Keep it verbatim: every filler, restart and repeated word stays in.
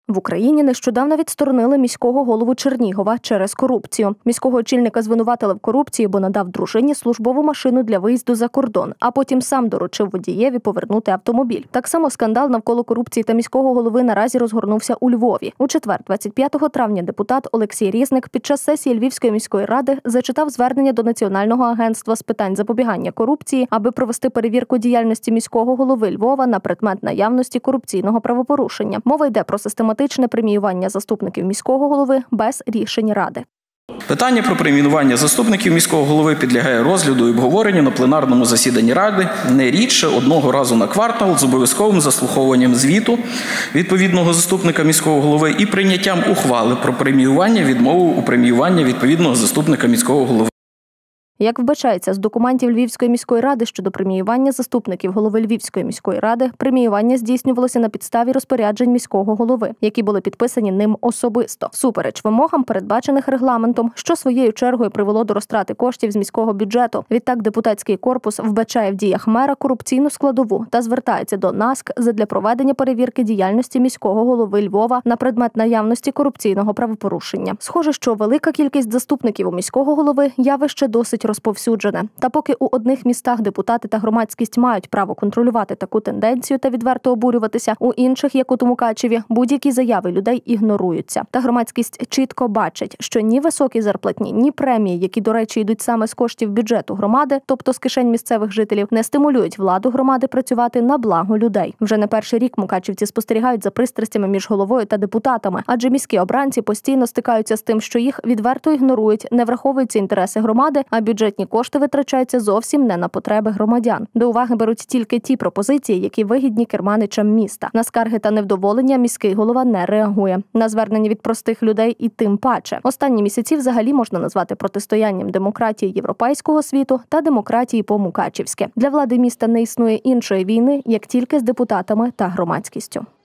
В Україні нещодавно відсторонили міського голову Чернігова через корупцію. Міського очільника звинуватили в корупції, бо надав дружині службову машину для виїзду за кордон, а потім сам доручив водієві повернути автомобіль. Так само скандал навколо корупції та міського голови наразі розгорнувся у Львові. У четвер, двадцять п'ятого травня, депутат Олексій Різник під час сесії Львівської міської ради зачитав звернення до Національного агентства з питань запобігання корупції, аби провести перевірку діяльності міського голови Львова на предмет наявності корупційного правопорушення. Мова йде про систематичне преміювання заступників міського голови без рішень ради. Питання про преміювання заступників міського голови підлягає розгляду і обговоренню на пленарному засіданні ради не рідше одного разу на квартал з обов'язковим заслуховуванням звіту відповідного заступника міського голови і прийняттям ухвали про преміювання, відмову у преміюванні відповідного заступника міського голови. Як вбачається з документів Львівської міської ради щодо преміювання заступників голови Львівської міської ради, преміювання здійснювалося на підставі розпоряджень міського голови, які були підписані ним особисто, всупереч вимогам, передбачених регламентом, що своєю чергою привело до розтрати коштів з міського бюджету. Відтак депутатський корпус вбачає в діях мера корупційну складову та звертається до НАСК задля проведення перевірки діяльності міського голови Львова на предмет наявності корупційного правопорушення. Схоже, що велика кількість заступників у міського голови явище досить розповсюджене. Та поки у одних містах депутати та громадськість мають право контролювати таку тенденцію та відверто обурюватися, у інших, як у Мукачеві, будь-які заяви людей ігноруються. Та громадськість чітко бачить, що ні високі зарплатні, ні премії, які, до речі, йдуть саме з коштів бюджету громади, тобто з кишень місцевих жителів, не стимулюють владу громади працювати на благо людей. Вже не перший рік мукачівці спостерігають за пристрастями між головою та депутатами, адже міські обранці постійно стикаються з тим, що їх відверто ігнорують, не враховуються інтереси громади, а бюджетні кошти витрачаються зовсім не на потреби громадян. До уваги беруть тільки ті пропозиції, які вигідні керманичам міста. На скарги та невдоволення міський голова не реагує. На звернення від простих людей і тим паче. Останні місяці взагалі можна назвати протистоянням демократії європейського світу та демократії по-мукачівськи. Для влади міста не існує іншої війни, як тільки з депутатами та громадськістю.